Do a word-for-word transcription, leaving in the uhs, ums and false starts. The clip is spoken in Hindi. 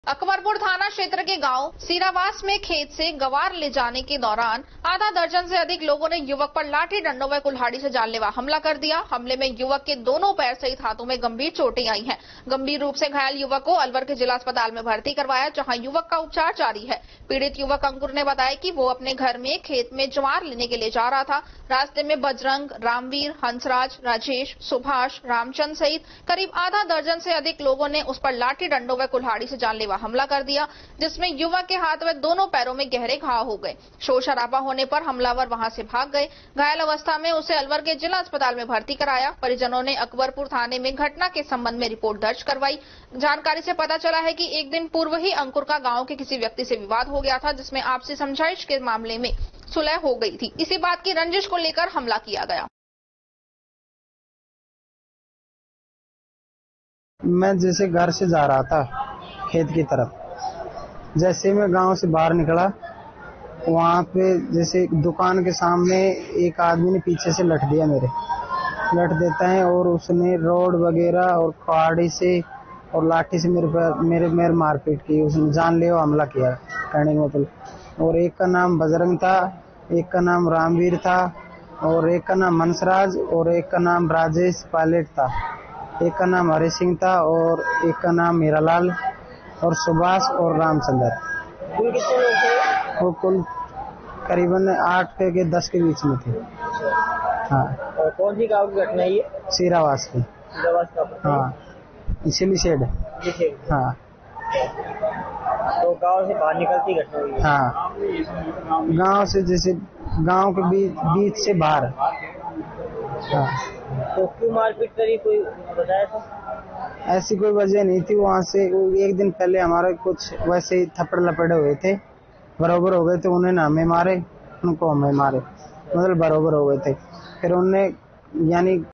अकबरपुर थाना क्षेत्र के गांव सीरावास में खेत से गवार ले जाने के दौरान आधा दर्जन से अधिक लोगों ने युवक पर लाठी डंडों व कुल्हाड़ी से जानलेवा हमला कर दिया। हमले में युवक के दोनों पैर सहित हाथों में गंभीर चोटें आई हैं। गंभीर रूप से घायल युवक को अलवर के जिला अस्पताल में भर्ती करवाया, जहां युवक का उपचार जारी है। पीड़ित युवक अंकुर ने बताया कि वो अपने घर में खेत में ज्वार लेने के लिए जा रहा था। रास्ते में बजरंग, रामवीर, हंसराज, राजेश, सुभाष, रामचंद सहित करीब आधा दर्जन से अधिक लोगों ने उस पर लाठी डंडों व कुल्हाड़ी से जानलेवा हमला कर दिया, जिसमें युवक के हाथ व दोनों पैरों में गहरे घाव हो गए। शोर शराबा होने पर हमलावर वहां से भाग गए। घायल अवस्था में उसे अलवर के जिला अस्पताल में भर्ती कराया। परिजनों ने अकबरपुर थाने में घटना के संबंध में रिपोर्ट दर्ज करवाई। जानकारी से पता चला है कि एक दिन पूर्व ही अंकुर का गांव के किसी व्यक्ति से विवाद हो गया था, जिसमें आपसी समझाइश के मामले में सुलह हो गई थी। इसी बात की रंजिश को लेकर हमला किया गया। मैं जैसे घर से जा रहा था खेत की तरफ, जैसे मैं गांव से बाहर निकला, वहां पे जैसे दुकान के सामने एक आदमी ने पीछे से लट दिया, मेरे लट देता है और उसने रोड वगैरह और कुल्हाड़ी से और लाठी से मेरे पर मेरे मेरे मारपीट की। उसने जानलेवा हमला किया कहने का मतलब। और एक का नाम बजरंग था, एक का नाम रामवीर था, और एक का नाम हंसराज, और एक का नाम राजेश पायलट था, एक का नाम हरि सिंह था, और एक का नाम मीरालाल, और सुभाष और रामचंद्र। कुल कितने लोग थे? वो कुल करीबन आठ के दस के बीच में थे। हाँ। और कौन सी गांव की घटना है ये? सीरावास की। सीरावास का? हाँ, इसीलिए शेड। हाँ। तो गांव से बाहर निकलती घटना हुई है? हाँ, गांव से जैसे गांव के बीच बीच से बाहर। हाँ। तो क्यों मारपीट करी, कोई बताया था? ऐसी कोई वजह नहीं थी। वहाँ से एक दिन पहले हमारे कुछ वैसे ही थप्पड़ लपेड़े हुए थे, बराबर हो गए थे। उन्होंने हमें मारे, उनको हमें मारे, मतलब बराबर हो गए थे। फिर उनने यानी